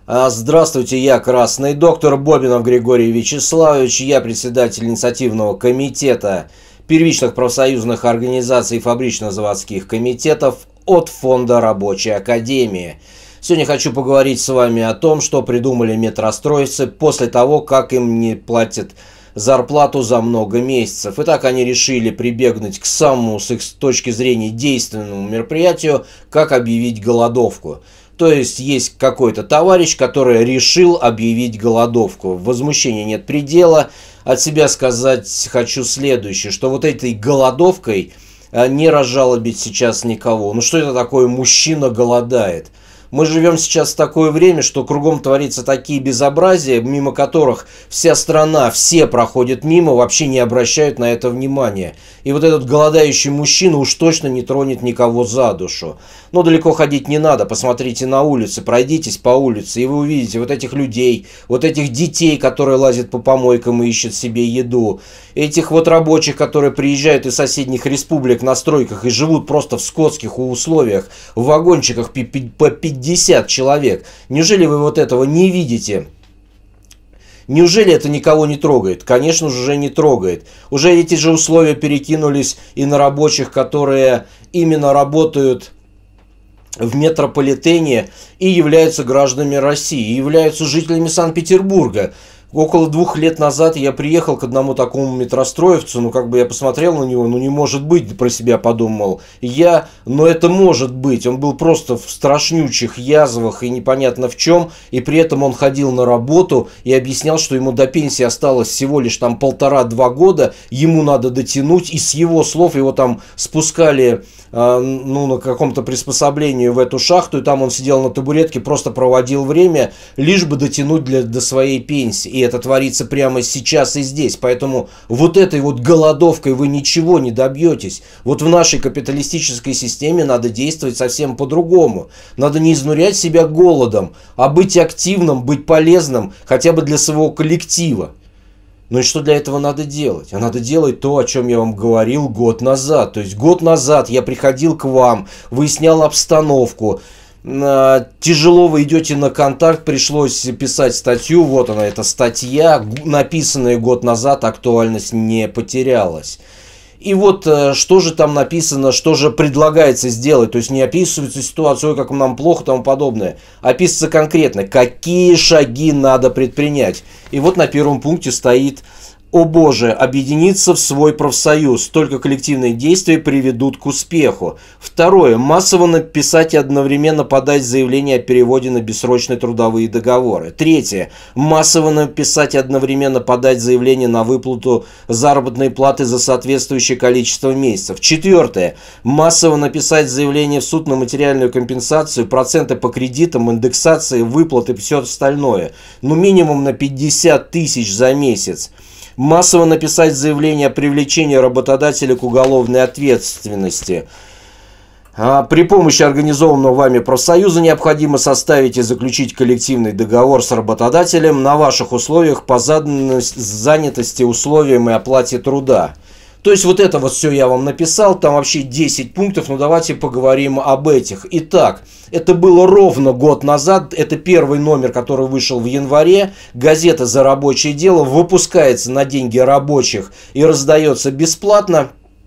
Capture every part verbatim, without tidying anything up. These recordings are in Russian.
А, Здравствуйте, я Красный доктор Бобинов Григорий Вячеславович, я председатель инициативного комитета первичных профсоюзных организаций и фабрично-заводских комитетов от Фонда Рабочей Академии. Сегодня хочу поговорить с вами о том, что придумали метростроевцы после того, как им не платят зарплату за много месяцев. Итак, они решили прибегнуть к самому, с их точки зрения, действенному мероприятию, как объявить голодовку. То есть есть какой-то товарищ, который решил объявить голодовку. Возмущения нет предела. От себя сказать хочу следующее, что вот этой голодовкой не разжалобить сейчас никого. Ну что это такое, мужчина голодает? Мы живем сейчас в такое время, что кругом творятся такие безобразия, мимо которых вся страна, все проходят мимо, вообще не обращают на это внимания. И вот этот голодающий мужчина уж точно не тронет никого за душу. Но далеко ходить не надо, посмотрите на улицы, пройдитесь по улице, и вы увидите вот этих людей, вот этих детей, которые лазят по помойкам и ищут себе еду, этих вот рабочих, которые приезжают из соседних республик на стройках и живут просто в скотских условиях, в вагончиках по пятьдесят человек. Неужели вы вот этого не видите? Неужели это никого не трогает? Конечно же, уже не трогает. Уже эти же условия перекинулись и на рабочих, которые именно работают в метрополитене и являются гражданами России, и являются жителями Санкт-Петербурга. Около двух лет назад я приехал к одному такому метростроевцу, ну как бы я посмотрел на него, ну не может быть, про себя подумал я, но это может быть. Он был просто в страшнючих язвах и непонятно в чем, и при этом он ходил на работу и объяснял, что ему до пенсии осталось всего лишь там полтора-два года, ему надо дотянуть, и с его слов его там спускали э, ну, на каком-то приспособлении в эту шахту, и там он сидел на табуретке, просто проводил время, лишь бы дотянуть для, до своей пенсии. И это творится прямо сейчас и здесь. Поэтому вот этой вот голодовкой вы ничего не добьетесь. Вот в нашей капиталистической системе надо действовать совсем по-другому. Надо не изнурять себя голодом, а быть активным, быть полезным хотя бы для своего коллектива. Ну и что для этого надо делать? А надо делать то, о чем я вам говорил год назад. То есть год назад я приходил к вам, выяснял обстановку. Тяжело вы идете на контакт, пришлось писать статью, вот она, эта статья, написанная год назад, актуальность не потерялась. И вот что же там написано, что же предлагается сделать, то есть не описывается ситуация, как нам плохо и тому подобное, описывается конкретно, какие шаги надо предпринять. И вот на первом пункте стоит: «О боже, объединиться в свой профсоюз, только коллективные действия приведут к успеху». Второе. Массово написать и одновременно подать заявление о переводе на бессрочные трудовые договоры. Третье. Массово написать и одновременно подать заявление на выплату заработной платы за соответствующее количество месяцев. Четвертое. Массово написать заявление в суд на материальную компенсацию, проценты по кредитам, индексации, выплаты и все остальное. Ну минимум на пятьдесят тысяч за месяц. Массово написать заявление о привлечении работодателя к уголовной ответственности. При помощи организованного вами профсоюза необходимо составить и заключить коллективный договор с работодателем на ваших условиях по занятости, условиям и оплате труда. То есть вот это вот все я вам написал, там вообще десять пунктов, но давайте поговорим об этих. Итак, это было ровно год назад, это первый номер, который вышел в январе, газета «За рабочее дело» выпускается на деньги рабочих и раздается бесплатно.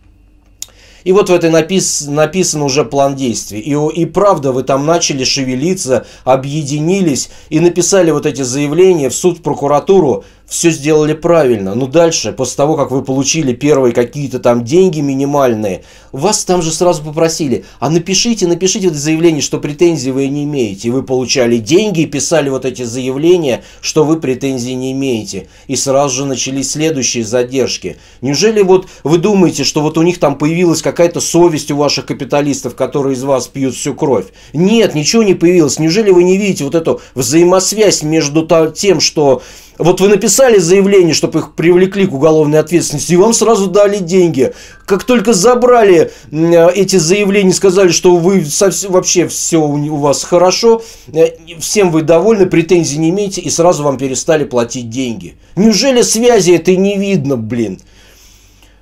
И вот в этой напис, написан уже план действий. И, и правда, вы там начали шевелиться, объединились и написали вот эти заявления в суд, в прокуратуру. Все сделали правильно. Но дальше, после того, как вы получили первые какие-то там деньги минимальные, вас там же сразу попросили: а напишите, напишите это заявление, что претензий вы не имеете. И вы получали деньги и писали вот эти заявления, что вы претензий не имеете. И сразу же начались следующие задержки. Неужели вот вы думаете, что вот у них там появилась какая-то совесть у ваших капиталистов, которые из вас пьют всю кровь? Нет, ничего не появилось. Неужели вы не видите вот эту взаимосвязь между тем, что вот вы написали заявление, чтобы их привлекли к уголовной ответственности, и вам сразу дали деньги. Как только забрали эти заявления, сказали, что вы совсем, вообще все у вас хорошо, всем вы довольны, претензий не имеете, и сразу вам перестали платить деньги. Неужели связи этой не видно, блин?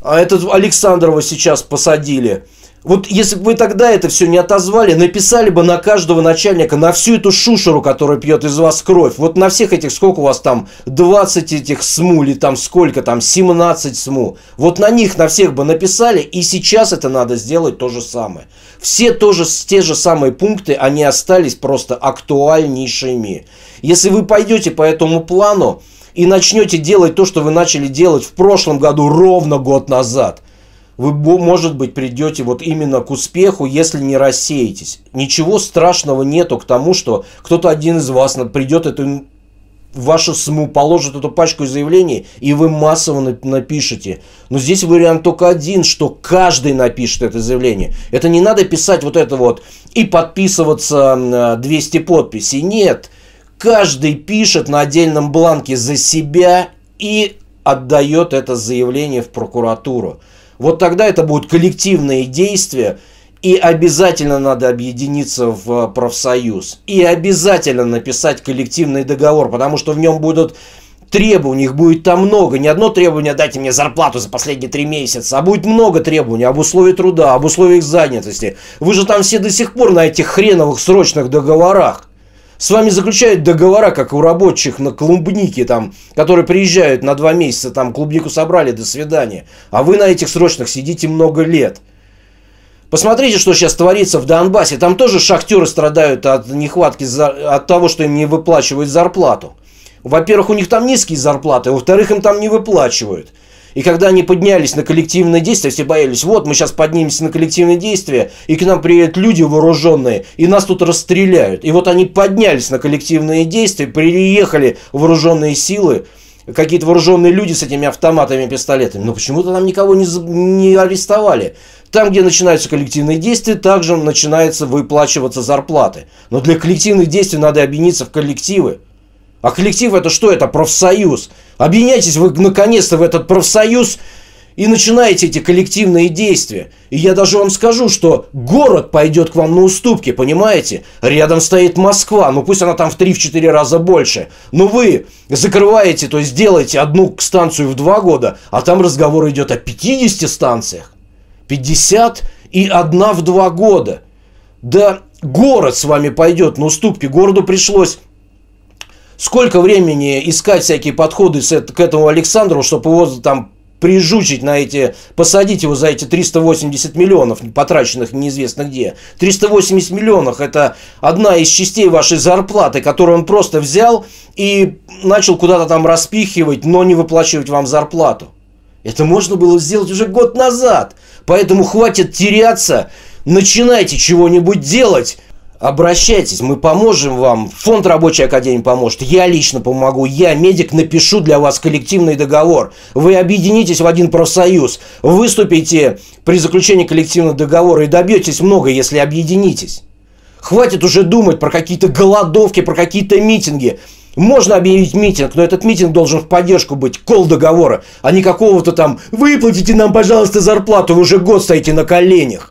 А этот Александрова сейчас посадили. Вот если бы вы тогда это все не отозвали, написали бы на каждого начальника, на всю эту шушеру, которая пьет из вас кровь, вот на всех этих, сколько у вас там, двадцать этих СМУ, или там сколько там, семнадцать СМУ, вот на них, на всех бы написали, и сейчас это надо сделать то же самое. Все тоже, те же самые пункты, они остались просто актуальнейшими. Если вы пойдете по этому плану и начнете делать то, что вы начали делать в прошлом году, ровно год назад, вы, может быть, придете вот именно к успеху, если не рассеетесь. Ничего страшного нету к тому, что кто-то один из вас придет эту, в вашу СМУ, положит эту пачку заявлений, и вы массово напишете. Но здесь вариант только один, что каждый напишет это заявление. Это не надо писать вот это вот и подписываться двести подписей. Нет, каждый пишет на отдельном бланке за себя и отдает это заявление в прокуратуру. Вот тогда это будут коллективные действия, и обязательно надо объединиться в профсоюз. И обязательно написать коллективный договор, потому что в нем будут требований, их будет там много. Не одно требование: дайте мне зарплату за последние три месяца, а будет много требований об условиях труда, об условиях занятости. Вы же там все до сих пор на этих хреновых срочных договорах. С вами заключают договора, как у рабочих на клубнике, там, которые приезжают на два месяца, там клубнику собрали, до свидания. А вы на этих срочных сидите много лет. Посмотрите, что сейчас творится в Донбассе. Там тоже шахтеры страдают от нехватки, от того, что им не выплачивают зарплату. Во-первых, у них там низкие зарплаты, во-вторых, им там не выплачивают. И когда они поднялись на коллективное действие, все боялись: вот мы сейчас поднимемся на коллективное действие, и к нам приедут люди вооруженные, и нас тут расстреляют. И вот они поднялись на коллективные действия, приехали вооруженные силы, какие-то вооруженные люди с этими автоматами, пистолетами. Но почему-то там никого не, не арестовали. Там, где начинаются коллективные действия, также начинаются выплачиваться зарплаты. Но для коллективных действий надо объединиться в коллективы. А коллектив — это что? Это профсоюз. Объединяйтесь вы наконец-то в этот профсоюз и начинаете эти коллективные действия. И я даже вам скажу, что город пойдет к вам на уступки, понимаете? Рядом стоит Москва, ну пусть она там в три-четыре раза больше. Но вы закрываете, то есть делаете одну станцию в два года, а там разговор идет о пятидесяти станциях. пятьдесят и одна в два года. Да город с вами пойдет на уступки. Городу пришлось сколько времени искать всякие подходы к этому Александру, чтобы его там прижучить на эти, посадить его за эти триста восемьдесят миллионов, потраченных неизвестно где. триста восемьдесят миллионов — это одна из частей вашей зарплаты, которую он просто взял и начал куда-то там распихивать, но не выплачивать вам зарплату. Это можно было сделать уже год назад. Поэтому хватит теряться, начинайте чего-нибудь делать. Обращайтесь, мы поможем вам. Фонд Рабочей Академии поможет. Я лично помогу. Я, медик, напишу для вас коллективный договор. Вы объединитесь в один профсоюз. Выступите при заключении коллективного договора и добьетесь много, если объединитесь. Хватит уже думать про какие-то голодовки, про какие-то митинги. Можно объявить митинг, но этот митинг должен в поддержку быть кол договора, а не какого-то там «выплатите нам, пожалуйста, зарплату, вы уже год стоите на коленях».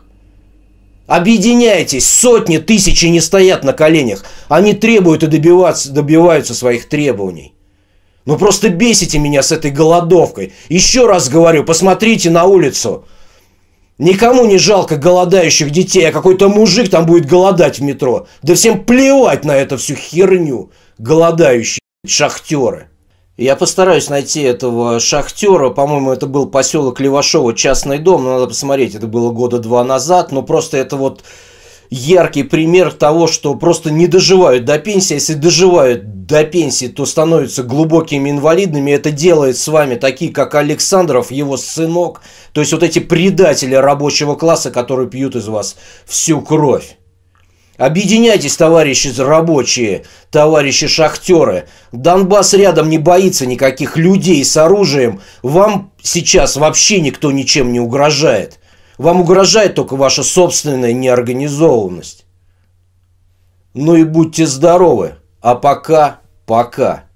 Объединяйтесь, сотни, тысячи не стоят на коленях. Они требуют и добиваются, добиваются своих требований. Ну просто бесите меня с этой голодовкой. Еще раз говорю, посмотрите на улицу. Никому не жалко голодающих детей, а какой-то мужик там будет голодать в метро. Да всем плевать на эту всю херню. Голодающие шахтеры. Я постараюсь найти этого шахтера. По-моему, это был поселок Левашово, частный дом. Надо посмотреть, это было года два назад. Но просто это вот яркий пример того, что просто не доживают до пенсии. Если доживают до пенсии, то становятся глубокими инвалидами. Это делает с вами такие, как Александров, его сынок. То есть вот эти предатели рабочего класса, которые пьют из вас всю кровь. Объединяйтесь, товарищи рабочие, товарищи шахтеры. Донбасс рядом не боится никаких людей с оружием. Вам сейчас вообще никто ничем не угрожает. Вам угрожает только ваша собственная неорганизованность. Ну и будьте здоровы. А пока, пока.